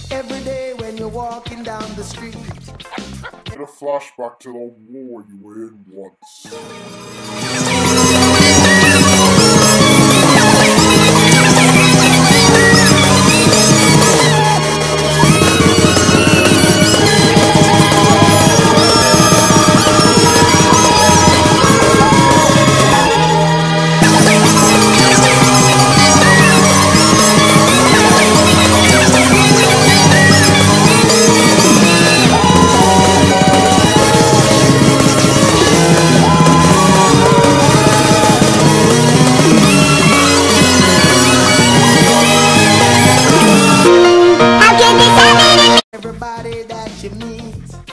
Every day when you're walking down the street. Get a flashback to the war you were in once. Everybody that you meet.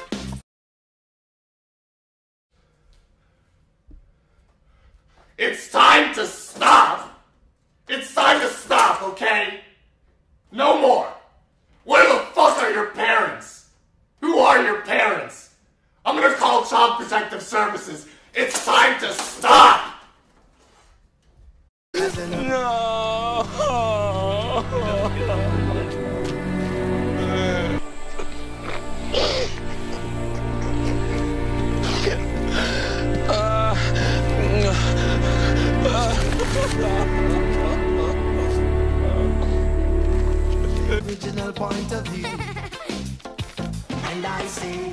It's time to stop! It's time to stop, okay? No more! Where the fuck are your parents? Who are your parents? I'm gonna call Child Protective Services. It's time to stop! Original point of view. And I say,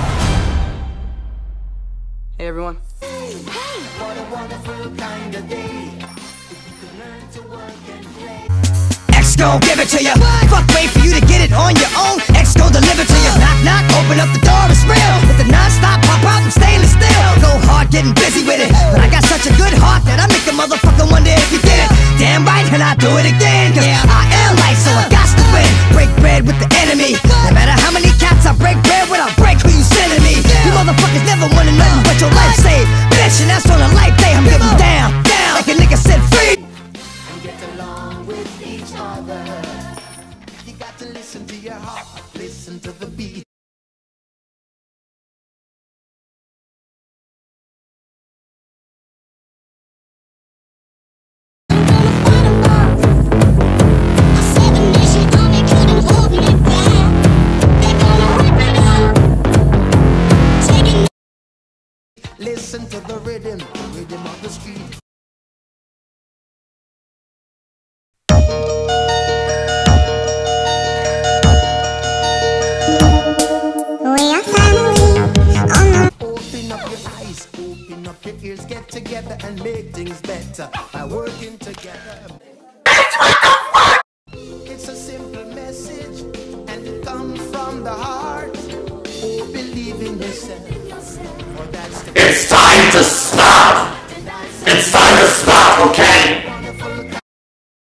Hey everyone. what a wonderful kind of day. If you could learn to work and play. X gon' give it to ya. Fuck, wait for you to get it on your own. X gon' deliver to ya. Knock, knock, open up the door, it's real. With the non-stop pop out from stainless steel. Go hard, getting busy with it. But I got such a good heart that I make a motherfucker wonder if you get it. Damn right, and I do it again. Cause I am light, so I got to win. Break bread with the enemy. No matter how many cats I break bread with, I'll break who you sending me. You motherfuckers never wanted nothing but your life saved. Bitch, and that's on a life day. I'm giving down, down. Like a nigga said, free. And get along with each other. You got to listen to your heart, listen to the beat. Listen to the rhythm of the street. Open up your eyes, open up your ears, get together and make things better by working together. It's a simple message and it comes from the heart. Oh, believe in yourself. For that's the It's time to stop!